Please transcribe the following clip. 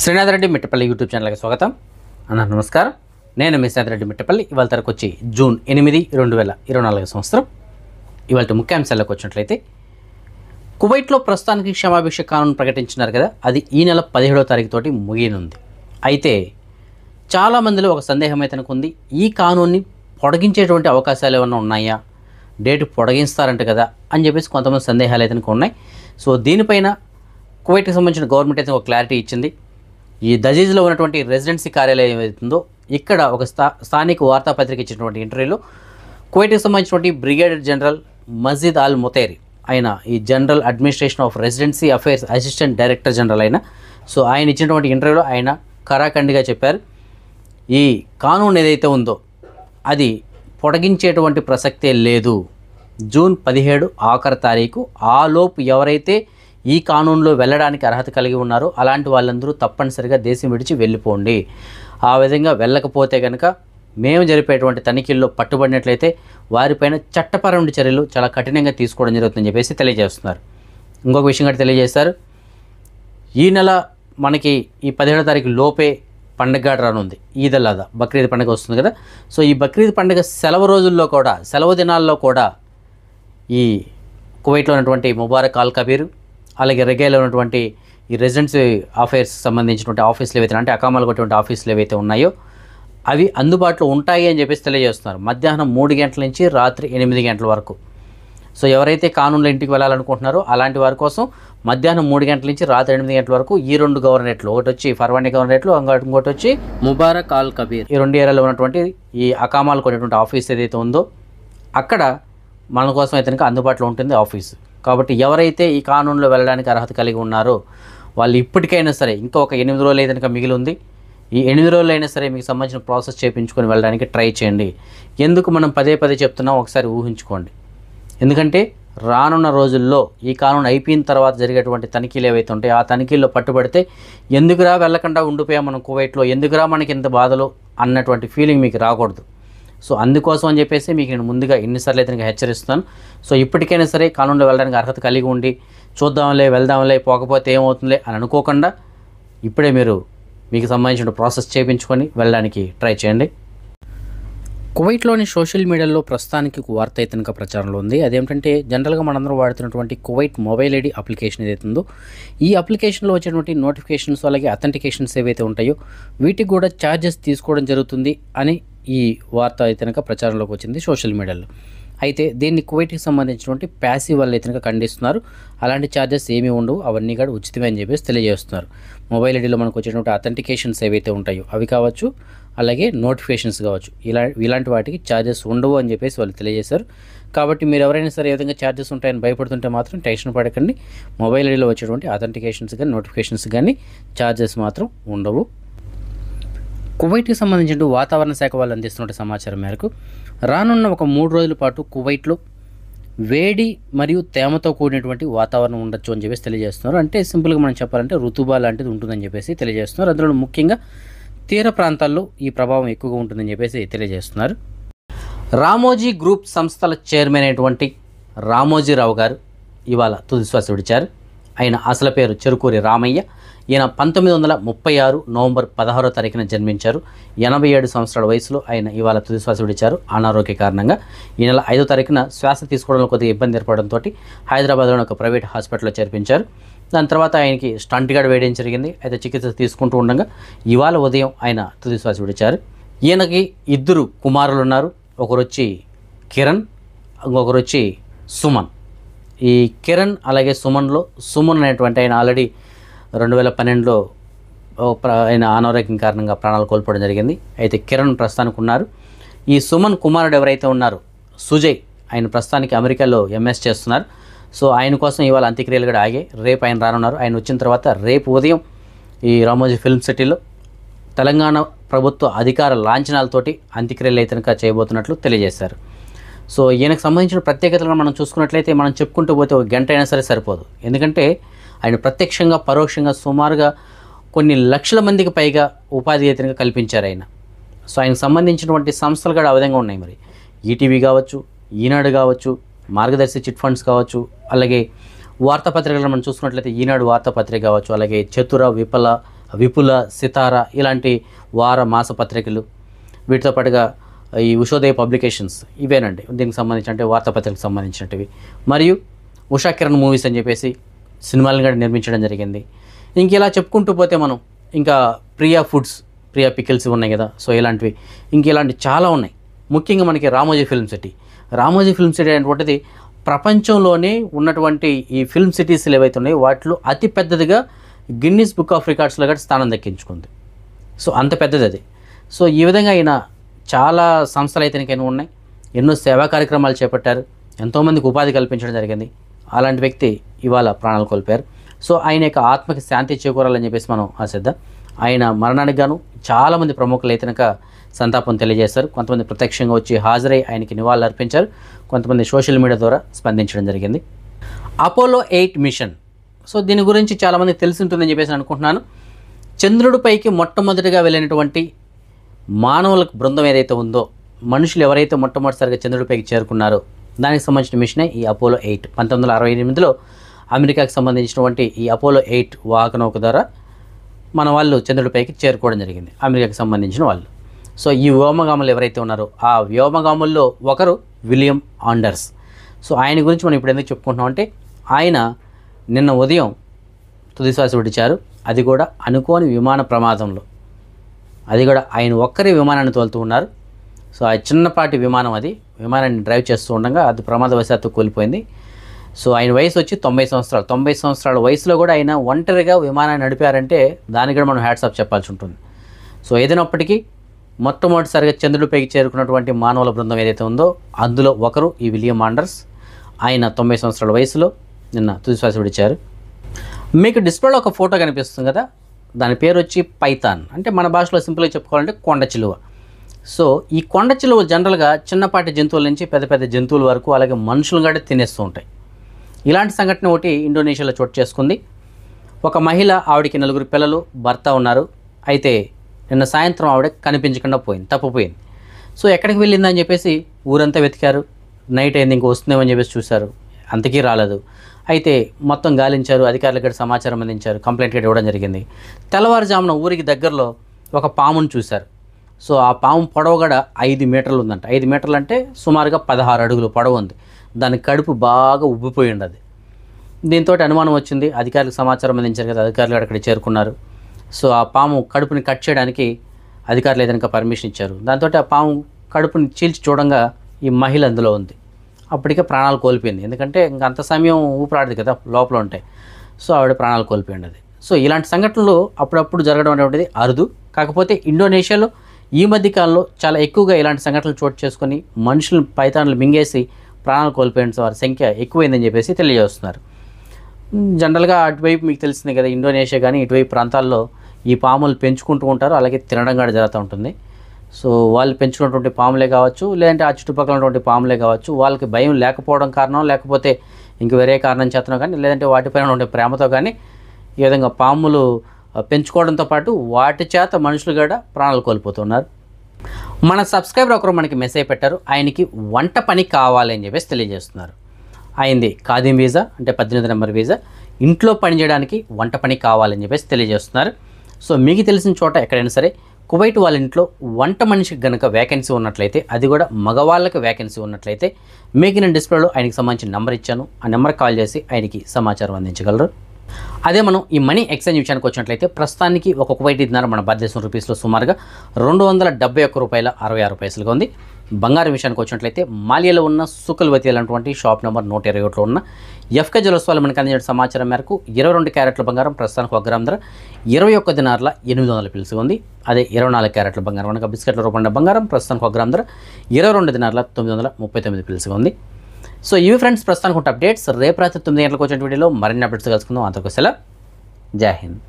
Srinath Reddy Mittapalli YouTube ఛానల్కి స్వాగతం అన్న నమస్కారం. నేను మీ శ్రీనాథ్ రెడ్డి మిట్టపల్లి. ఇవాళ తరకు వచ్చి జూన్ 8, 2024 సంవత్సరం. ఇవాళ ముఖ్యాంశాలకు వచ్చినట్లయితే కువైట్లో ప్రస్తుతానికి క్షమాభిక్ష కానూన్ ప్రకటించినారు కదా, అది ఈ నెల 17వ తారీఖు తోటి ముగియనుంది. అయితే చాలామందిలో ఒక సందేహం అయితే ఉంది, ఈ కానూన్ని పొడిగించేటువంటి అవకాశాలు ఏమైనా ఉన్నాయా, డేట్ పొడిగిస్తారంట కదా అని చెప్పేసి కొంతమంది సందేహాలు అయితే ఉన్నాయి. సో దీనిపైన కువైట్కి సంబంధించిన గవర్నమెంట్ అయితే ఒక క్లారిటీ ఇచ్చింది. ఈ దజీజ్లో ఉన్నటువంటి రెసిడెన్సీ కార్యాలయం ఏదైతుందో ఇక్కడ ఒక స్థానిక వార్తాపత్రిక ఇచ్చినటువంటి ఇంటర్వ్యూలో కువైట్కి సంబంధించినటువంటి బ్రిగేడియర్ జనరల్ మజీద్ అల్ ముతైరి, ఆయన ఈ general administration of residency affairs assistant director general అయిన, సో ఆయన ఇచ్చినటువంటి ఇంటర్వ్యూలో ఆయన ఖరాఖండిగా చెప్పారు, ఈ కానూన్ ఏదైతే ఉందో అది పొడిగించేటువంటి ప్రసక్తే లేదు. జూన్ 17 ఆఖరి తారీఖు ఆలోపు ఎవరైతే ఈ కానూన్లో వెళ్ళడానికి అర్హత కలిగి ఉన్నారో అలాంటి వాళ్ళందరూ తప్పనిసరిగా దేశం విడిచి వెళ్ళిపోండి. ఆ విధంగా వెళ్ళకపోతే కనుక మేము జరిపేటువంటి తనిఖీల్లో పట్టుబడినట్లయితే వారిపైన చట్టపరమైన చర్యలు చాలా కఠినంగా తీసుకోవడం జరుగుతుందని చెప్పేసి తెలియజేస్తున్నారు. ఇంకొక విషయం కూడా తెలియజేస్తారు, ఈ నెల మనకి ఈ 17వ తారీఖు లోపే పండుగ రానుంది. ఈద్ అల్ అదా, బక్రీద్ పండుగ వస్తుంది కదా. సో ఈ బక్రీద్ పండుగ సెలవు రోజుల్లో కూడా, సెలవు దినాల్లో కూడా ఈ కువైట్లో ఉన్నటువంటి ముబారక్ అల్ కబీర్ అలాగే రెగేలో ఉన్నటువంటి ఈ రెసిడెన్సీ అఫైర్స్ సంబంధించినటువంటి ఆఫీసులు ఏవైతే అంటే అకామాలు కొట్టేటువంటి ఆఫీసులు ఏవైతే ఉన్నాయో అవి అందుబాటులో ఉంటాయి అని చెప్పేసి తెలియజేస్తున్నారు. మధ్యాహ్నం 3 గంటల నుంచి రాత్రి 8 గంటల వరకు. సో ఎవరైతే కానూన్లో ఇంటికి వెళ్ళాలనుకుంటున్నారో అలాంటి వారి కోసం మధ్యాహ్నం 3 గంటల నుంచి రాత్రి 8 గంటల వరకు ఈ 2 గవర్నరేట్లు, ఒకటి వచ్చి ఫర్వానీ గవర్నరేట్లు, ఇంకోటి వచ్చి ముబారక్ అల్ కబీర్, ఈ 2 ఏరియాలో ఉన్నటువంటి ఈ అకామాలు కొనేటువంటి ఆఫీస్ ఏదైతే ఉందో అక్కడ మన కోసం అయితే కనుక అందుబాటులో ఉంటుంది ఆఫీసు. కాబట్టి ఎవరైతే ఈ కానూన్లో వెళ్ళడానికి అర్హత కలిగి ఉన్నారో వాళ్ళు ఇప్పటికైనా సరే, ఇంకా ఒక 8 రోజులు అయితే కనుక మిగిలి ఉంది, ఈ 8 రోజులు అయినా సరే మీకు సంబంధించిన ప్రాసెస్ చేయించుకొని వెళ్ళడానికి ట్రై చేయండి. ఎందుకు మనం పదే చెప్తున్నాం ఒకసారి ఊహించుకోండి. ఎందుకంటే రానున్న రోజుల్లో ఈ కానూన్ అయిపోయిన తర్వాత జరిగేటువంటి తనిఖీలు ఏవైతే ఉంటాయో ఆ తనిఖీల్లో పట్టుబడితే ఎందుకురా వెళ్ళకుండా ఉండిపోయాం మనం కువైట్లో, ఎందుకురా మనకి ఇంత బాధలు అన్నటువంటి ఫీలింగ్ మీకు రాకూడదు. సో అందుకోసం అని చెప్పేసి మీకు నేను ముందుగా ఎన్నిసార్లు అయితే హెచ్చరిస్తున్నాను. సో ఇప్పటికైనా సరే కానూన్లో వెళ్ళడానికి అర్హత కలిగి ఉండి చూద్దాంలే, వెళ్దాంలే, పోకపోతే ఏమవుతుందిలే అని అనుకోకుండా ఇప్పుడే మీకు సంబంధించిన ప్రాసెస్ చేయించుకొని వెళ్ళడానికి ట్రై చేయండి. కువైట్లోని సోషల్ మీడియాలో ప్రస్తుతానికి వార్త అయితే కనుక ప్రచారంలో ఉంది. అదేమిటంటే జనరల్గా మనందరూ వాడుతున్నటువంటి కువైట్ మొబైల్ ఐడి అప్లికేషన్ ఏదైతే ఉందో ఈ అప్లికేషన్లో వచ్చేటువంటి నోటిఫికేషన్స్ అలాగే అథెంటికేషన్స్ ఏవైతే ఉంటాయో వీటికి కూడా ఛార్జెస్ తీసుకోవడం జరుగుతుంది అని ఈ వార్త అయితే కనుక ప్రచారంలోకి వచ్చింది సోషల్ మీడియాలో. అయితే దీన్ని కువైట్కి సంబంధించినటువంటి ప్యాసివ్ వాళ్ళు అయితే కనుక ఖండిస్తున్నారు. అలాంటి ఛార్జెస్ ఏమీ ఉండవు, అవన్నీ కూడా ఉచితమే అని చెప్పేసి తెలియజేస్తున్నారు. మొబైల్ ఐడిలో మనకు వచ్చేటువంటి అథెంటికేషన్స్ ఏవైతే ఉంటాయో అవి కావచ్చు, అలాగే నోటిఫికేషన్స్ కావచ్చు, ఇలాంటి వాటికి ఛార్జెస్ ఉండవు అని చెప్పేసి వాళ్ళు తెలియజేశారు. కాబట్టి మీరు ఎవరైనా సరే ఏ విధంగా ఛార్జెస్ ఉంటాయని భయపడుతుంటే మాత్రం టెన్షన్ పడకండి. మొబైల్ ఐడిలో వచ్చేటువంటి అథెంటికేషన్స్ కానీ నోటిఫికేషన్స్ కానీ ఛార్జెస్ మాత్రం ఉండవు. కువైట్కి సంబంధించిన వాతావరణ శాఖ వాళ్ళు అందిస్తున్న సమాచారం మేరకు రానున్న ఒక 3 రోజుల పాటు కువైట్లో వేడి మరియు తేమతో కూడినటువంటి వాతావరణం ఉండొచ్చు అని చెప్పేసి తెలియజేస్తున్నారు. అంటే సింపుల్గా మనం చెప్పాలంటే ఋతుబా లాంటిది ఉంటుందని చెప్పేసి తెలియజేస్తున్నారు. అందులో ముఖ్యంగా తీర ప్రాంతాల్లో ఈ ప్రభావం ఎక్కువగా ఉంటుందని చెప్పేసి తెలియజేస్తున్నారు. రామోజీ గ్రూప్ సంస్థల చైర్మన్ అయినటువంటి రామోజీరావు గారు ఇవాళ తుదిశ్వాస విడిచారు. ఆయన అసలు పేరు చెరుకూరి రామయ్య. ఈయన 1936 నవంబర్ 16వ తారీఖున జన్మించారు. 87 సంవత్సరాల వయసులో ఆయన ఇవాళ తుదిశ్వాస విడిచారు అనారోగ్య కారణంగా. ఈ నెల 5వ తారీఖున శ్వాస తీసుకోవడంలో కొద్దిగా ఇబ్బంది ఏర్పడంతో హైదరాబాద్లోని ఒక ప్రైవేట్ హాస్పిటల్లో చేర్పించారు. దాని తర్వాత ఆయనకి స్టంట్ గార్డ్ వేయడం జరిగింది. అయితే చికిత్స తీసుకుంటూ ఉండగా ఇవాళ ఉదయం ఆయన తుదిశ్వాస విడిచారు. ఈయనకి 2 కుమారులు ఉన్నారు. ఒకరు వచ్చి కిరణ్, ఇంకొకరు వచ్చి సుమన్. ఈ కిరణ్ అలాగే సుమన్లో సుమన్ అనేటువంటి ఆయన ఆల్రెడీ 2012లో ఆయన అనారోగ్యం కారణంగా ప్రాణాలు కోల్పోవడం జరిగింది. అయితే కిరణ్ ప్రస్తుతానికి ఉన్నారు. ఈ సుమన్ కుమారుడు ఎవరైతే ఉన్నారో సుజయ్, ఆయన ప్రస్తుతానికి అమెరికాలో ఎంఎస్ చేస్తున్నారు. సో ఆయన కోసం ఇవాళ అంత్యక్రియలు కూడా ఆగాయి. రేపు ఆయన రానున్నారు. ఆయన వచ్చిన తర్వాత రేపు ఉదయం ఈ రామోజీ ఫిల్మ్ సిటీలో తెలంగాణ ప్రభుత్వ అధికార లాంఛనాలతోటి అంత్యక్రియలు అయితే కనుక చేయబోతున్నట్లు తెలియజేశారు. సో ఈయనకు సంబంధించిన ప్రత్యేకతలను మనం చూసుకున్నట్లయితే మనం చెప్పుకుంటూ పోతే ఒక గంట అయినా సరే సరిపోదు. ఎందుకంటే ఆయన ప్రత్యక్షంగా పరోక్షంగా సుమారుగా కొన్ని లక్షల మందికి పైగా ఉపాధి అయితే కల్పించారు ఆయన. సో ఆయనకు సంబంధించినటువంటి సంస్థలు కూడా ఆ విధంగా ఉన్నాయి. మరి ఈటీవీ కావచ్చు, ఈనాడు కావచ్చు, మార్గదర్శి చిట్ ఫండ్స్ కావచ్చు, అలాగే వార్తాపత్రికలను మనం చూసుకున్నట్లయితే ఈనాడు వార్తాపత్రిక కావచ్చు, అలాగే చతుర, విఫల, విపుల, సితార ఇలాంటి వార మాస పత్రికలు, వీటితో పాటుగా ఈ ఉషోదయ పబ్లికేషన్స్ ఇవేనండి దీనికి సంబంధించి, అంటే వార్తాపత్రికలకు సంబంధించినవి. మరియు ఉషా కిరణ్ మూవీస్ అని చెప్పేసి సినిమాలను కూడా నిర్మించడం జరిగింది. ఇంక ఇలా చెప్పుకుంటూ పోతే మనం ఇంకా ప్రియా ఫుడ్స్, ప్రియా పికిల్స్ ఉన్నాయి కదా, సో ఇలాంటివి ఇలాంటి చాలా ఉన్నాయి. ముఖ్యంగా మనకి Ramoji Film City, Ramoji Film City అనేటువంటిది ప్రపంచంలోనే ఉన్నటువంటి ఈ ఫిల్మ్ సిటీస్ ఏవైతే ఉన్నాయో వాటిలో అతి పెద్దదిగా గిన్నిస్ బుక్ ఆఫ్ రికార్డ్స్లో కూడా స్థానం దక్కించుకుంది. సో అంత పెద్దది అది. సో ఈ విధంగా ఆయన చాలా సంస్థలు అయితే ఉన్నాయి, ఎన్నో సేవా కార్యక్రమాలు చేపట్టారు, ఎంతోమందికి ఉపాధి కల్పించడం జరిగింది. అలాంటి వ్యక్తి ఇవాళ ప్రాణాలు కోల్పోయారు. సో ఆయన యొక్క ఆత్మకి శాంతి చేకూరాలని చెప్పేసి మనం ఆశిద్దాం. ఆయన మరణానికి గాను చాలామంది ప్రముఖులు అయితే సంతాపం తెలియజేశారు. కొంతమంది ప్రత్యక్షంగా వచ్చి హాజరై ఆయనకి నివాళులు అర్పించారు, కొంతమంది సోషల్ మీడియా ద్వారా స్పందించడం జరిగింది. అపోలో 8 మిషన్, సో దీని గురించి చాలామంది తెలిసి ఉంటుందని చెప్పేసి అనుకుంటున్నాను. చంద్రుడిపైకి మొట్టమొదటిగా వెళ్ళినటువంటి మానవులకు బృందం ఏదైతే ఉందో, మనుషులు ఎవరైతే మొట్టమొదటిసారిగా చంద్రుడిపైకి చేరుకున్నారో దానికి సంబంధించిన మిషనే ఈ అపోలో 8. 1968లో అమెరికాకి సంబంధించినటువంటి ఈ అపోలో 8 వాహక నౌక ద్వారా మన వాళ్ళు చంద్రుడిపైకి చేరుకోవడం జరిగింది, అమెరికాకి సంబంధించిన వాళ్ళు. సో ఈ వ్యోమగాములు ఎవరైతే ఉన్నారో ఆ వ్యోమగాముల్లో ఒకరు విలియం ఆండర్స్. సో ఆయన గురించి మనం ఇప్పుడు ఎందుకు చెప్పుకుంటున్నాం అంటే, ఆయన నిన్న ఉదయం తుదిశ్వాస విడిచారు. అది కూడా అనుకోని విమాన ప్రమాదంలో, అది కూడా ఆయన ఒక్కరే విమానాన్ని తోలుతూ ఉన్నారు. సో ఆ చిన్నపాటి విమానం, అది విమానాన్ని డ్రైవ్ చేస్తూ ఉండగా అది ప్రమాదవశాత్తు కూలిపోయింది. సో ఆయన వయసు వచ్చి 90 సంవత్సరాలు. 90 సంవత్సరాల వయసులో కూడా ఆయన ఒంటరిగా విమానాన్ని నడిపారంటే దానికి కూడా మనం హ్యాట్స్ ఆఫ్ చెప్పాల్సి ఉంటుంది. సో ఏదైనప్పటికీ మొట్టమొదటిసారిగా చంద్రుడిపైకి చేరుకున్నటువంటి మానవుల బృందం ఏదైతే ఉందో అందులో ఒకరు ఈ విలియం ఆండర్స్. ఆయన 90 సంవత్సరాల వయసులో నిన్న తుదిశ్వాస విడిచారు. మీకు డిస్ప్లేలో ఒక ఫోటో కనిపిస్తుంది కదా, దాని పేరు వచ్చి పైథాన్, అంటే మన భాషలో సింపుల్గా చెప్పుకోవాలంటే కొండ చిలువ. సో ఈ కొండ చిలువలు జనరల్గా చిన్నపాటి జంతువుల నుంచి పెద్ద పెద్ద జంతువుల వరకు, అలాగే మనుషులు కూడా తినేస్తూ ఉంటాయి. ఇలాంటి సంఘటన ఒకటి ఇండోనేషియాలో చోటు చేసుకుంది. ఒక మహిళ, ఆవిడకి 4 పిల్లలు, భర్త ఉన్నారు. అయితే నిన్న సాయంత్రం ఆవిడ కనిపించకుండా పోయింది, తప్పిపోయింది. సో ఎక్కడికి వెళ్ళిందని చెప్పేసి ఊరంతా వెతికారు. నైట్ అయింది, ఇంక వస్తుందేమని చెప్పేసి చూశారు, అంతకీ రాలేదు. అయితే మొత్తం గాలించారు, అధికారులకు కూడా సమాచారం అందించారు, కంప్లైంట్ కూడా ఇవ్వడం జరిగింది. తెల్లవారుజామున ఊరికి దగ్గరలో ఒక పామును చూశారు. సో ఆ పాము పొడవు కూడా 5 మీటర్లు ఉందంట. 5 మీటర్లు అంటే సుమారుగా 16 అడుగులు పొడవు ఉంది. దాని కడుపు బాగా ఉబ్బిపోయి ఉండదు. దీంతో అనుమానం వచ్చింది, అధికారులకు సమాచారం అందించారు కదా, అధికారులు అక్కడికి చేరుకున్నారు. సో ఆ పాము కడుపుని కట్ చేయడానికి అధికారులు ఏదైనా పర్మిషన్ ఇచ్చారు. దాంతో ఆ పాము కడుపుని చీల్చి చూడంగా ఈ మహిళ అందులో ఉంది. అప్పటికే ప్రాణాలు కోల్పోయింది, ఎందుకంటే ఇంక అంత సమయం ఊపిరాడదు కదా లోపల ఉంటే. సో ఆవిడ ప్రాణాలు కోల్పోయింది అది. సో ఇలాంటి సంఘటనలు అప్పుడప్పుడు జరగడం అనేటువంటిది అరుదు. కాకపోతే ఇండోనేషియాలో ఈ మధ్యకాలంలో చాలా ఎక్కువగా ఇలాంటి సంఘటనలు చోటు చేసుకొని మనుషులు పైథాన్లు మింగేసి ప్రాణాలు కోల్పోయిన వారి సంఖ్య ఎక్కువైందని చెప్పేసి తెలియజేస్తున్నారు. జనరల్గా అటువైపు మీకు తెలిసిందే కదా, ఇండోనేషియా కానీ ఇటువైపు ప్రాంతాల్లో ఈ పాములు పెంచుకుంటూ ఉంటారు, అలాగే తినడం కూడా జరుగుతూ ఉంటుంది. సో వాళ్ళు పెంచుకున్నటువంటి పాములే కావచ్చు, లేదంటే ఆ చుట్టుపక్కల ఉన్నటువంటి పాములే కావచ్చు, వాళ్ళకి భయం లేకపోవడం కారణం, లేకపోతే ఇంక వేరే కారణం చేతనో కానీ, లేదంటే వాటిపైన ఉండే ప్రేమతో కానీ ఈ విధంగా పాములు పెంచుకోవడంతో పాటు వాటి చేత మనుషులు కూడా ప్రాణాలు కోల్పోతున్నారు. మన సబ్స్క్రైబర్ ఒకరు మనకి మెసేజ్ పెట్టారు, ఆయనకి వంట పని కావాలి అని చెప్పేసి తెలియజేస్తున్నారు. ఆయనది ఖాదీం వీసా, అంటే 18 నెంబర్ వీసా, ఇంట్లో పని చేయడానికి వంట పని కావాలని చెప్పేసి తెలియజేస్తున్నారు. సో మీకు తెలిసిన చోట ఎక్కడైనా సరే కువైట్ వాళ్ళ ఇంట్లో వంట మనిషికి కనుక వేకెన్సీ ఉన్నట్లయితే, అది కూడా మగవాళ్ళకి వేకెన్సీ ఉన్నట్లయితే, మీకు నేను డిస్ప్లేలో ఆయనకి సంబంధించిన నెంబర్ ఇచ్చాను, ఆ నెంబర్కి కాల్ చేసి ఆయనకి సమాచారం అందించగలరు. అదే మనం ఈ మనీ ఎక్స్చేంజ్ విషయానికి వచ్చినట్లయితే ప్రస్తుతానికి ఒక కువైట్ దినార్ మన భారతదేశం రూపీస్లో సుమారుగా 271 రూపాయల 66 పైసలుగా ఉంది. బంగారం విషయానికి వచ్చినట్లయితే మాలియాలో ఉన్న సుకల్వతి అనేటువంటి షాప్ నెంబర్ 121లో ఉన్న ఎఫ్కే జ్యువెలర్స్ వాళ్ళు మనకు అందించిన సమాచారం మేరకు 22 క్యారెట్ల బంగారం ప్రస్తుతానికి 1 గ్రామ్ ధర 21 దినార్ల 800 పిలుసుగా ఉంది. అదే 24 క్యారెట్ల బంగారం అనగా బిస్కెట్ల రూపంలో బంగారం ప్రస్తుతానికి 1 గ్రామ్ ధర 22 దినార్ల 939 పిలుసుగా ఉంది. సో ఇవి ఫ్రెండ్స్ ప్రస్తుతానికి అప్డేట్స్. రేపు రాత్రి 9 గంటలకు వచ్చిన వీడియోలో మరిన్ని అప్డేట్స్ కలుసుకుందాం. అంతకు సెలవు, జై హింద్.